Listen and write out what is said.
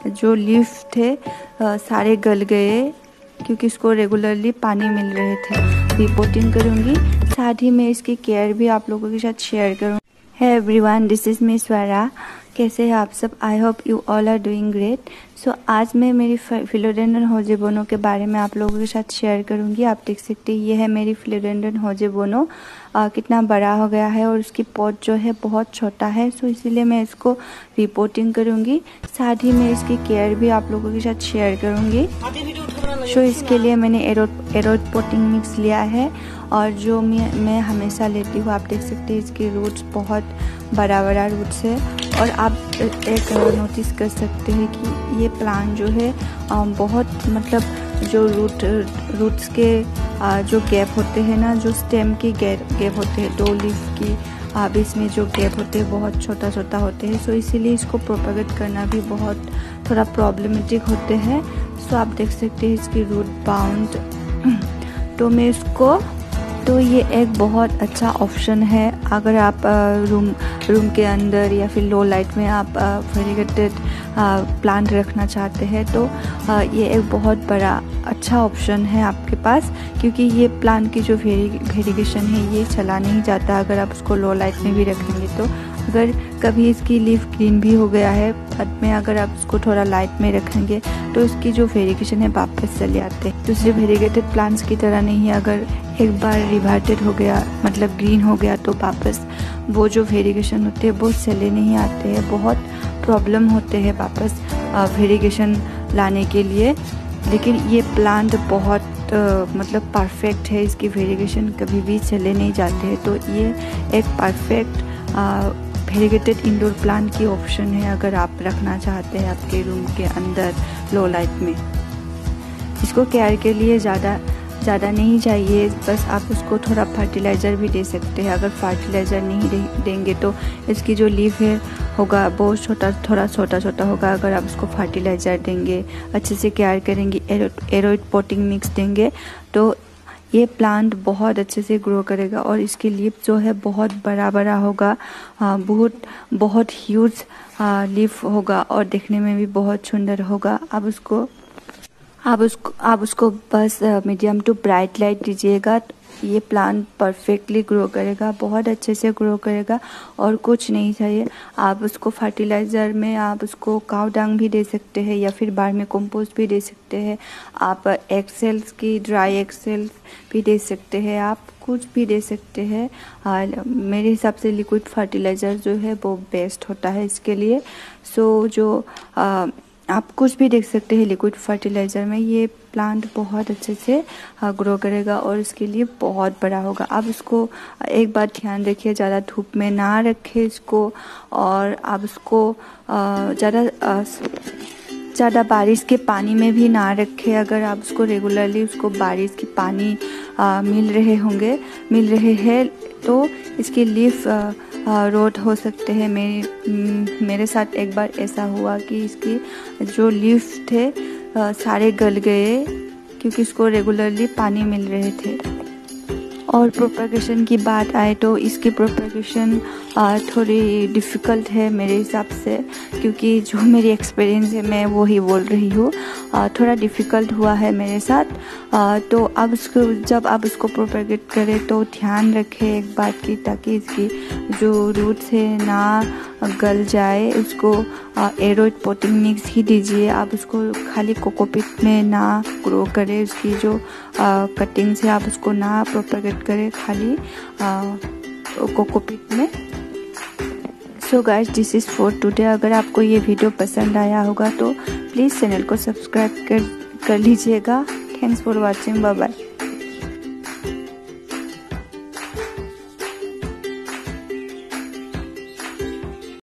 जो लीफ थे सारे गल गए क्योंकि इसको रेगुलरली पानी मिल रहे थे। रिपोर्टिंग करूँगी, साथ ही मैं इसकी केयर भी आप लोगों के साथ शेयर करूँगी। Hey everyone, this is me Swara. कैसे हैं आप सब? I hope you all are doing great. So आज मैं मेरी फिलोडेंड्रन होजेबोनो के बारे में आप लोगों के साथ शेयर करूंगी। आप देख सकते हैं ये है मेरी फिलोडेंड्रन होजेबोनो। कितना बड़ा हो गया है और उसकी पॉट जो है बहुत छोटा है, सो इसीलिए मैं इसको रिपोर्टिंग करूंगी। साथ ही मैं इसकी केयर भी आप लोगों के साथ शेयर करूंगी। सो इसके लिए मैंने एरोड पोटिंग मिक्स लिया है और जो मैं हमेशा लेती हूँ। आप देख सकते हैं इसके रूट्स बहुत बड़ा बड़ा रूट्स है और आप एक नोटिस कर सकते हैं कि ये प्लांट जो है बहुत मतलब जो रूट्स के जो गैप होते हैं ना, जो स्टेम की गैप होते हैं, 2 लीफ की बीच में जो गैप होते हैं बहुत छोटा छोटा होते हैं। सो इसीलिए इसको प्रोपेगेट करना भी बहुत थोड़ा प्रॉब्लमेटिक होते हैं। सो आप देख सकते हैं इसकी रूट बाउंड। तो ये एक बहुत अच्छा ऑप्शन है अगर आप रूम के अंदर या फिर लो लाइट में आप वेरीगेटेड प्लांट रखना चाहते हैं, तो ये एक बहुत बड़ा अच्छा ऑप्शन है आपके पास, क्योंकि ये प्लांट की जो वेरीगेशन है ये चला नहीं जाता अगर आप उसको लो लाइट में भी रखेंगे। तो अगर कभी इसकी लीफ ग्रीन भी हो गया है बाद में, अगर आप उसको थोड़ा लाइट में रखेंगे तो इसकी जो वेरीगेशन है वापस चले आते हैं। दूसरे वेरीगेटेड प्लांट्स की तरह नहीं, अगर एक बार रिवर्टेड हो गया मतलब ग्रीन हो गया तो वापस वो जो वेरीगेशन होते हैं वो चले नहीं आते हैं। बहुत प्रॉब्लम होते हैं वापस वेरीगेशन लाने के लिए। लेकिन ये प्लांट बहुत मतलब परफेक्ट है, इसकी वेरीगेशन कभी भी चले नहीं जाते हैं। तो ये एक परफेक्ट वेरीगेटेड इंडोर प्लांट की ऑप्शन है अगर आप रखना चाहते हैं आपके रूम के अंदर लो लाइट में। इसको केयर के लिए ज़्यादा नहीं चाहिए, बस आप उसको थोड़ा फर्टिलाइज़र भी दे सकते हैं। अगर फर्टिलाइज़र नहीं देंगे तो इसकी जो लीफ है होगा वो थोड़ा छोटा होगा। अगर आप उसको फर्टिलाइज़र देंगे, अच्छे से केयर करेंगे, एरोड पोटिंग मिक्स देंगे तो ये प्लांट बहुत अच्छे से ग्रो करेगा और इसकी लीफ जो है बहुत बड़ा होगा, बहुत ह्यूज लीफ होगा और देखने में भी बहुत सुंदर होगा। आप उसको बस मीडियम टू ब्राइट लाइट दीजिएगा, ये प्लांट परफेक्टली ग्रो करेगा, बहुत अच्छे से ग्रो करेगा और कुछ नहीं चाहिए। आप उसको फर्टिलाइज़र में आप उसको काऊ डंग भी दे सकते हैं या फिर वर्मी कंपोस्ट भी दे सकते हैं। आप एक्सेल्स की ड्राई एक्सेल्स भी दे सकते हैं, आप कुछ भी दे सकते हैं। मेरे हिसाब से लिक्विड फर्टिलाइज़र जो है वो बेस्ट होता है इसके लिए। सो जो आप कुछ भी देख सकते हैं लिक्विड फर्टिलाइज़र में, ये प्लांट बहुत अच्छे से ग्रो करेगा और इसके लिए बहुत बड़ा होगा। आप इसको एक बार ध्यान रखिए, ज़्यादा धूप में ना रखें इसको, और आप इसको ज़्यादा बारिश के पानी में भी ना रखें। अगर आप उसको रेगुलरली उसको बारिश के पानी मिल रहे हैं तो इसकी लीफ रोट हो सकते हैं। मेरे साथ एक बार ऐसा हुआ कि इसकी जो लीफ थे सारे गल गए क्योंकि इसको रेगुलरली पानी मिल रहे थे। और प्रोपेगेशन की बात आए तो इसकी प्रोपेगेशन थोड़ी डिफ़िकल्ट है मेरे हिसाब से, क्योंकि जो मेरी एक्सपीरियंस है मैं वो ही बोल रही हूँ। थोड़ा डिफ़िकल्ट हुआ है मेरे साथ। तो अब जब आप उसको प्रोपेगेट करें तो ध्यान रखें एक बात की, ताकि इसकी जो रूट्स है ना गल जाए। उसको एरोड पोटिंग मिक्स ही दीजिए, आप उसको खाली कोकोपीट में ना ग्रो करें। उसकी जो कटिंग्स है आप उसको ना प्रोपेगेट करें खाली कोकोपीट में। So guys, this is for today. अगर आपको ये वीडियो पसंद आया होगा तो प्लीज़ चैनल को सब्सक्राइब कर लीजिएगा। Thanks for watching, bye bye.